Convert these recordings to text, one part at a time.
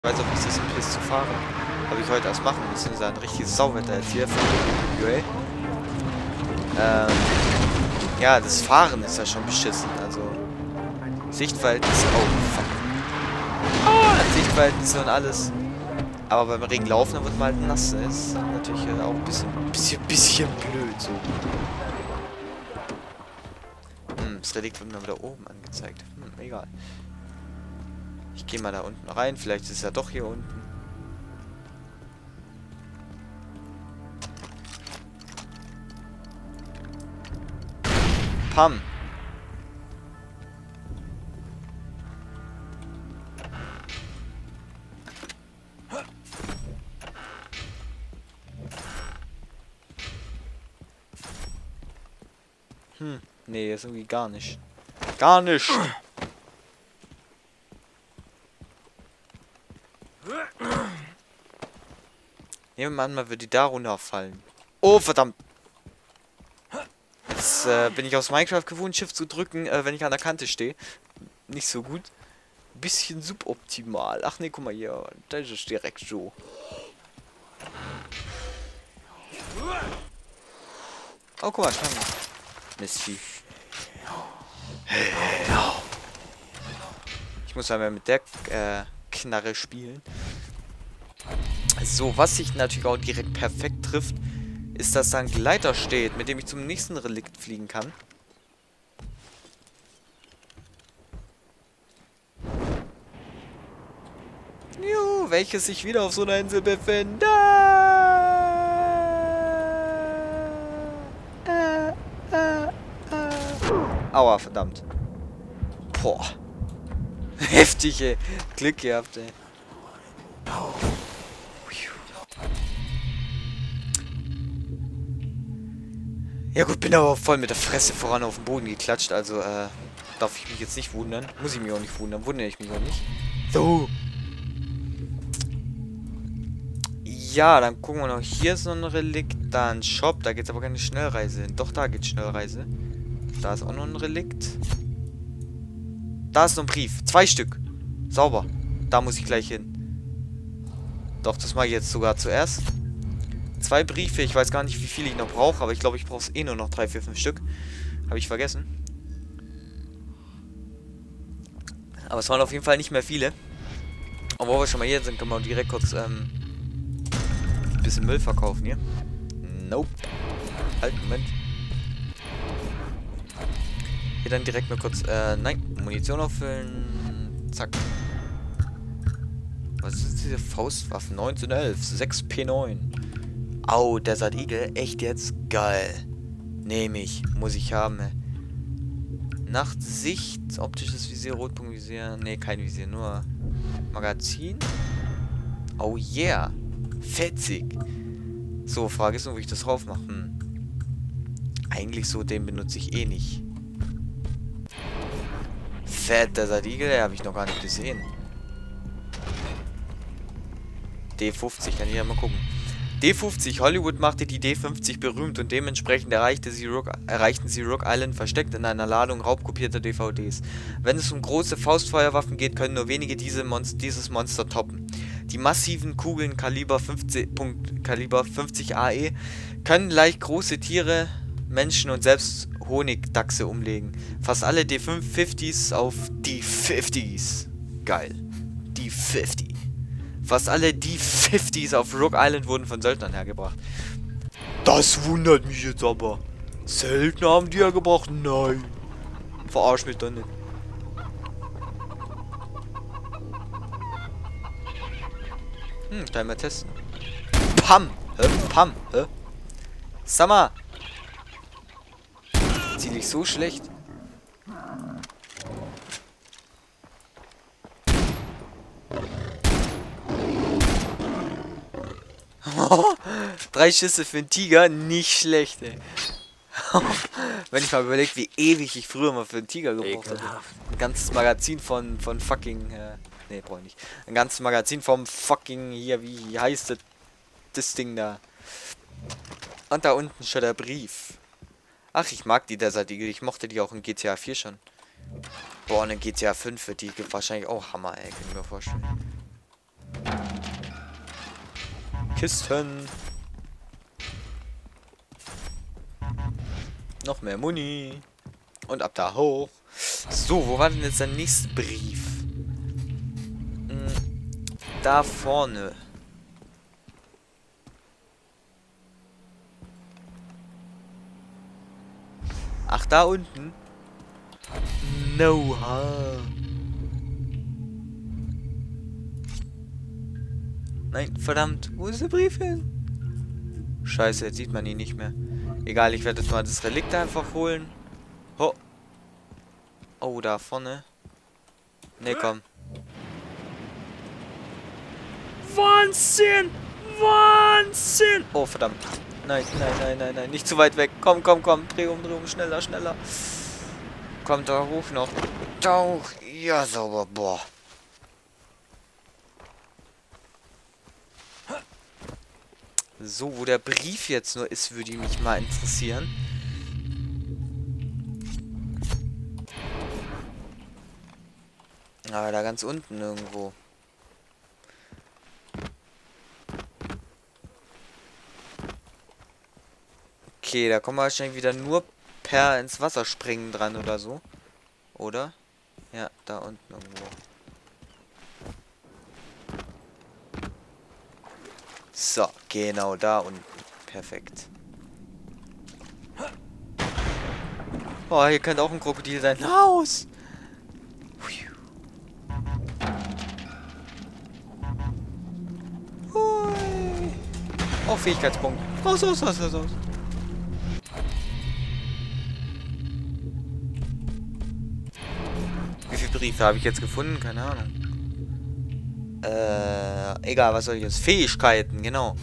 weiß auch, wie es ist, zu fahren. Habe ich heute erst machen müssen. Das ist ein richtiges Sauwetter jetzt hier für UA. Ja, das Fahren ist ja schon beschissen. Also, Sichtverhältnisse. Oh, fuck. Sichtverhältnisse und alles. Aber beim Regen laufen, dann wird man halt nass. Das ist natürlich auch ein bisschen blöd so. Das Relikt wird mir wieder oben angezeigt. Egal. Ich gehe mal da unten rein. Vielleicht ist es ja doch hier unten. Pam. Nee, ist irgendwie gar nicht. Gar nicht! Nehmen wir an, man würde da runterfallen. Oh, verdammt! Jetzt bin ich aus Minecraft gewohnt, Shift zu drücken, wenn ich an der Kante stehe. Nicht so gut. Bisschen suboptimal. Ach nee, guck mal hier. Das ist direkt so. Oh, guck mal, Schlange. Mistvieh. Ich muss einmal mit der Knarre spielen. So, was sich natürlich auch direkt perfekt trifft, ist, dass da ein Gleiter steht, mit dem ich zum nächsten Relikt fliegen kann. Juhu, welches sich wieder auf so einer Insel befindet. Aua, verdammt. Boah. Heftig, ey. Glück gehabt, ey. Ja gut, bin aber voll mit der Fresse voran auf den Boden geklatscht, also darf ich mich jetzt nicht wundern. Muss ich mich auch nicht wundern, wundere ich mich auch nicht. So. Ja, dann gucken wir noch. Hier ist noch ein Relikt, da ein Shop, da geht's aber keine Schnellreise hin. Doch, da geht's Schnellreise. Da ist auch noch ein Relikt. Da ist noch ein Brief. 2 Stück. Sauber. Da muss ich gleich hin. Doch, das mache ich jetzt sogar zuerst. 2 Briefe. Ich weiß gar nicht, wie viele ich noch brauche, aber ich glaube, ich brauche es eh nur noch 3, 4, 5 Stück. Habe ich vergessen. Aber es waren auf jeden Fall nicht mehr viele. Und wo wir schon mal hier sind, können wir direkt kurz ein bisschen Müll verkaufen hier. Nope. Halt, Moment. Hier dann direkt mal kurz, nein, Munition auffüllen. Zack. Was ist diese Faustwaffen? 1911, 6 P9. Au, Desert Eagle, echt jetzt? Geil. Nehme ich, muss ich haben. Nachtsicht, optisches Visier, Rotpunktvisier. Ne, kein Visier, nur Magazin. Oh yeah. Fetzig. So, Frage ist nur, wie ich das drauf mache. Eigentlich so, den benutze ich eh nicht. Fett, Desert Eagle, der habe ich noch gar nicht gesehen. D50, kann ich ja mal gucken. D50, Hollywood machte die D50 berühmt und dementsprechend erreichten sie Rock Island versteckt in einer Ladung raubkopierter DVDs. Wenn es um große Faustfeuerwaffen geht, können nur wenige dieses Monster toppen. Die massiven Kugeln Kaliber 50 AE können leicht große Tiere, Menschen und selbst Honigdachse umlegen. Fast alle D50s auf D50s. Geil. D50. Fast alle D50s auf Rock Island wurden von Söldnern hergebracht. Das wundert mich jetzt aber. Söldner haben die hergebracht? Nein. Verarsch mich doch nicht. Gleich mal testen. Pam! Pam! Sag mal! Ziel ich so schlecht? Drei Schüsse für einen Tiger, nicht schlecht, ey. Wenn ich mal überlege, wie ewig ich früher mal für einen Tiger gebraucht habe. Ein ganzes Magazin von fucking, nee, brauche ich nicht. Ein ganzes Magazin vom fucking, hier, wie heißt das Ding da? Und da unten schon der Brief. Ach, ich mag die Desert Eagle, ich mochte die auch in GTA 4 schon. Boah, in GTA 5 wird die wahrscheinlich auch Hammer, ey, kann ich mir vorstellen. Kisten. Noch mehr Muni. Und ab da hoch. So, wo war denn jetzt der nächste Brief? Da vorne. Ach, da unten? Noha. Nein, verdammt. Wo ist der Brief hin? Scheiße, jetzt sieht man ihn nicht mehr. Egal, ich werde jetzt mal das Relikt einfach holen. Ho. Oh, da vorne. Ne, komm. Wahnsinn! Wahnsinn! Oh, verdammt. Nein, nein, nein, nein, nein. Nicht zu weit weg. Komm, komm, komm. Dreh um. Schneller, schneller. Kommt da hoch noch. Tauch. Ja, sauber. Boah. So, wo der Brief jetzt nur ist, würde mich mal interessieren. Aber da ganz unten irgendwo. Okay, da kommen wir wahrscheinlich wieder nur per ins Wasser springen dran oder so. Oder? Ja, da unten irgendwo. So, genau da unten. Perfekt. Oh, hier könnte auch ein Krokodil sein. Raus! Hui. Oh, Fähigkeitspunkt. Raus. Wie viele Briefe habe ich jetzt gefunden? Keine Ahnung. Egal, was soll ich jetzt? Fähigkeiten, genau.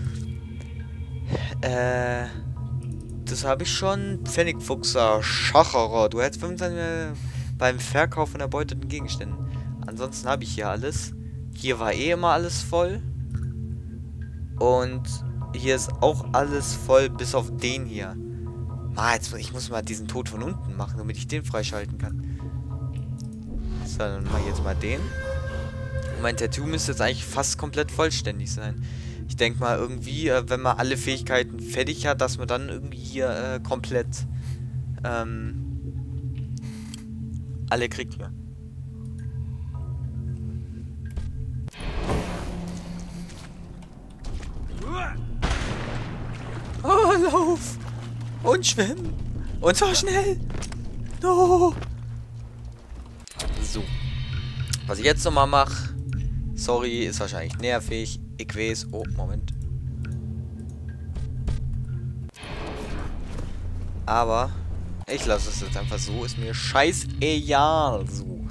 Das habe ich schon. Pfennigfuchser, Schacherer. Du hättest 25 beim Verkauf von erbeuteten Gegenständen. Ansonsten habe ich hier alles. Hier war eh immer alles voll. Und hier ist auch alles voll, bis auf den hier. Ich muss mal diesen Tod von unten machen, damit ich den freischalten kann. So, dann mache ich jetzt mal den. Mein Tattoo müsste jetzt eigentlich fast komplett vollständig sein. Ich denke mal irgendwie, wenn man alle Fähigkeiten fertig hat, dass man dann irgendwie hier komplett alle kriegt hier. Oh, lauf! Und schwimmen! Und zwar schnell! No! So. Was ich jetzt nochmal mache. Sorry, ist wahrscheinlich nervig. Ich weiß. Oh, Moment. Aber ich lasse es jetzt einfach so. Ist mir scheißegal. So.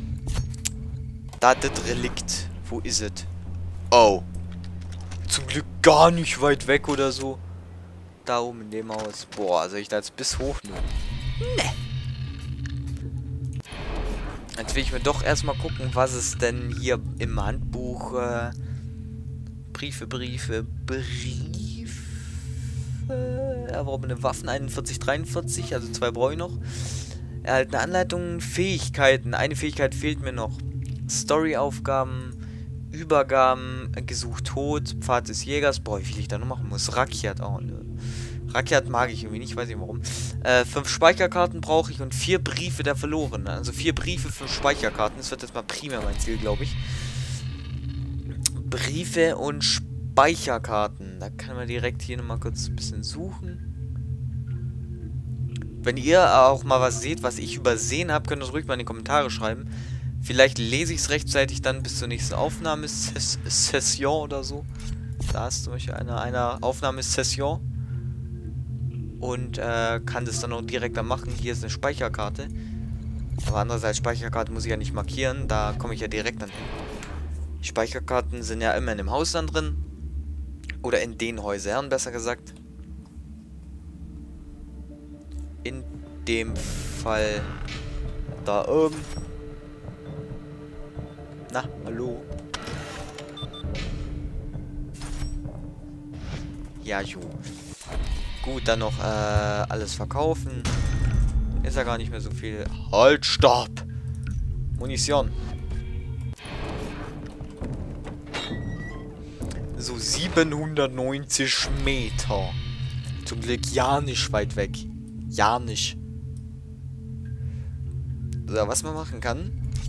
Da das Relikt. Wo ist es? Oh. Zum Glück gar nicht weit weg oder so. Da oben in dem Haus. Boah, soll ich da jetzt bis hoch nur? Ne. Jetzt will ich mir doch erstmal gucken, was es denn hier im Handbuch Briefe. Erworbene Waffen 4143, also 2 brauche ich noch. Erhaltene Anleitungen, Fähigkeiten. Eine Fähigkeit fehlt mir noch. Storyaufgaben, Übergaben, gesucht tot, Pfad des Jägers. Boah, wie viel ich da noch machen muss. Rakiat, oh ne. Rakiat mag ich irgendwie nicht, weiß ich warum. 5 Speicherkarten brauche ich und 4 Briefe der Verlorenen. Also 4 Briefe, 5 Speicherkarten. Das wird jetzt mal primär mein Ziel, glaube ich. Briefe und Speicherkarten. Da kann man direkt hier nochmal kurz ein bisschen suchen. Wenn ihr auch mal was seht, was ich übersehen habe, könnt ihr es ruhig mal in die Kommentare schreiben. Vielleicht lese ich es rechtzeitig dann bis zur nächsten Aufnahmesession oder so. Da ist zum Beispiel eine Aufnahmesession. Und kann das dann auch direkt dann machen. Hier ist eine Speicherkarte. Aber andererseits, Speicherkarte muss ich ja nicht markieren. Da komme ich ja direkt dann hin. Die Speicherkarten sind ja immer in dem Haus dann drin. Oder in den Häusern, besser gesagt. In dem Fall da oben. Na, hallo. Ja, jo. Gut, dann noch alles verkaufen. Ist ja gar nicht mehr so viel. Halt, stopp! Munition. So 790 Meter. Zum Glück ja nicht weit weg. Ja nicht. So, was man machen kann.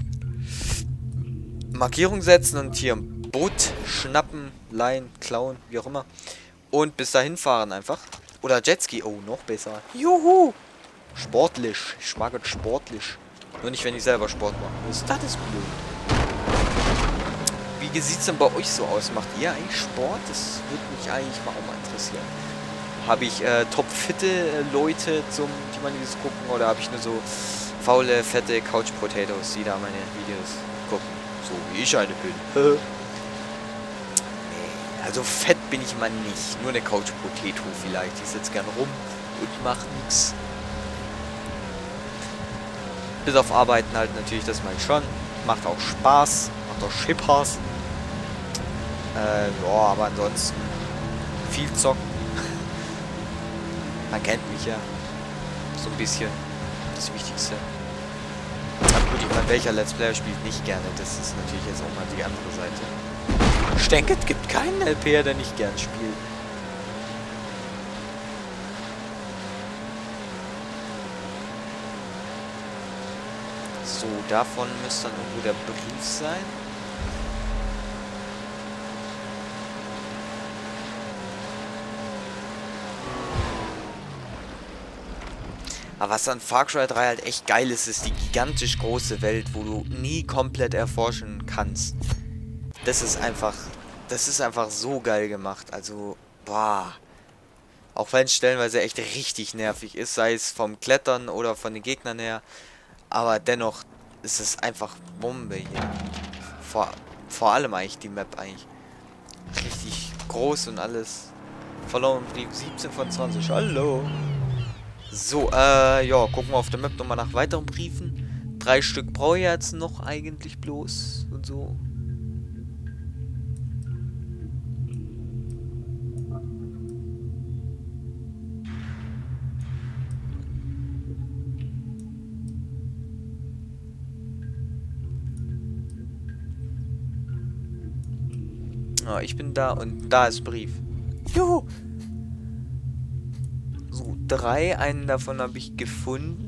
Markierung setzen und hier ein Boot schnappen, leihen, klauen, wie auch immer. Und bis dahin fahren einfach. Oder Jetski. Oh, noch besser. Juhu. Sportlich. Ich mag es sportlich. Nur nicht, wenn ich selber Sport mache. Das ist blöd. Wie sieht es denn bei euch so aus? Macht ihr eigentlich Sport? Das würde mich eigentlich mal auch mal interessieren. Habe ich topfitte Leute, die meine Videos gucken? Oder habe ich nur so faule, fette Couch-Potatoes, die da meine Videos gucken? So wie ich eine bin. Nee, also fett bin ich mal nicht. Nur eine Couch-Potato vielleicht. Ich sitze gern rum und mache nichts. Bis auf Arbeiten halt natürlich, das mache ich schon. Macht auch Spaß. Macht auch Spaß. Ja, aber ansonsten viel zocken. Man kennt mich ja. So ein bisschen. Das Wichtigste. Aber gut, ich meine, welcher Let's Player spielt nicht gerne? Das ist natürlich jetzt auch mal die andere Seite. Ich denke, es gibt keinen LPer, der nicht gern spielt. So, davon müsste dann irgendwo der Brief sein. Aber was an Far Cry 3 halt echt geil ist, ist die gigantisch große Welt, wo du nie komplett erforschen kannst. Das ist einfach so geil gemacht. Also, boah. Auch wenn es stellenweise echt richtig nervig ist, sei es vom Klettern oder von den Gegnern her. Aber dennoch ist es einfach Bombe hier. Vor allem eigentlich die Map eigentlich. Richtig groß und alles. Verloren Brief 17 von 20. Hallo. So, ja, gucken wir auf der Map nochmal nach weiteren Briefen. 3 Stück brauche ich jetzt noch eigentlich bloß und so. Ja, ich bin da und da ist Brief. Juhu! So, 3. Einen davon habe ich gefunden.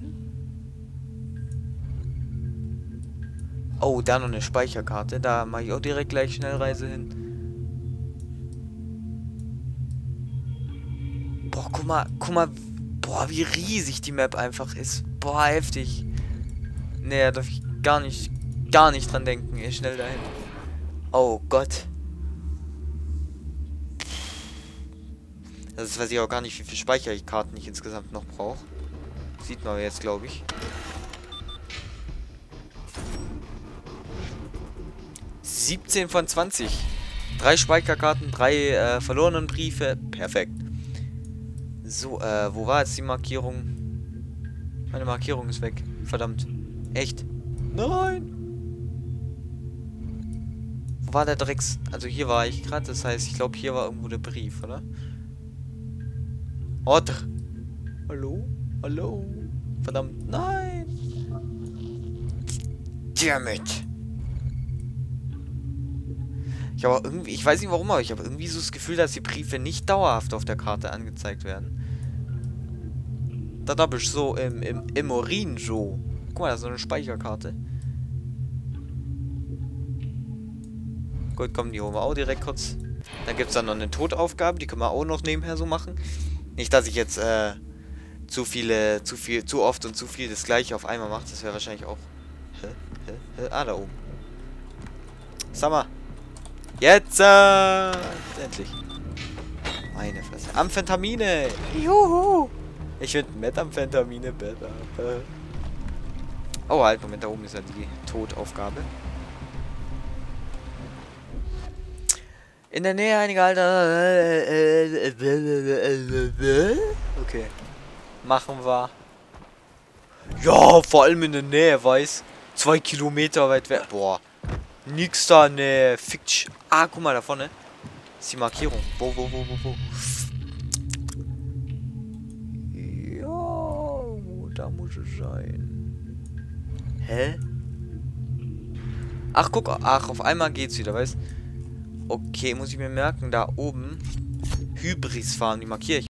Oh, da noch eine Speicherkarte. Da mache ich auch direkt gleich Schnellreise hin. Boah, guck mal. Boah, wie riesig die Map einfach ist. Boah, heftig. Nee, da darf ich gar nicht dran denken. Schnell dahin. Oh Gott. Das weiß ich auch gar nicht, wie viele Speicherkarten ich insgesamt noch brauche. Sieht man jetzt, glaube ich. 17 von 20. 3 Speicherkarten, 3 verlorenen Briefe. Perfekt. So, wo war jetzt die Markierung? Meine Markierung ist weg. Verdammt. Echt? Nein! Wo war der Drecks? Also hier war ich gerade, das heißt, ich glaube, hier war irgendwo der Brief, oder? Oder? Hallo? Hallo? Verdammt, nein! Damit! Ich habe irgendwie, ich weiß nicht warum, aber ich habe irgendwie so das Gefühl, dass die Briefe nicht dauerhaft auf der Karte angezeigt werden. Da habe ich so im Urin so. Guck mal, da ist so eine Speicherkarte. Gut, komm, die holen wir auch direkt kurz. Dann gibt es dann noch eine Todaufgabe, die können wir auch noch nebenher so machen. Nicht, dass ich jetzt zu oft und zu viel das gleiche auf einmal mache. Das wäre wahrscheinlich auch. Ah, da oben. Sag mal. Jetzt! Endlich. Meine Fresse. Amphetamine! Juhu! Ich finde Methamphetamine besser. Oh, halt, Moment, da oben ist ja die Todaufgabe. In der Nähe einiger Alter. Okay. Machen wir. Ja, vor allem in der Nähe, weiß. 2 Kilometer weit weg. Boah. Nix da, ne. Fiction. Ah, guck mal da vorne. Ist die Markierung. Wo? Ja, da muss es sein. Hä? Ach, guck. Ach, auf einmal geht's wieder, weißt? Okay, muss ich mir merken, da oben. Hybris fahren, die markiere ich.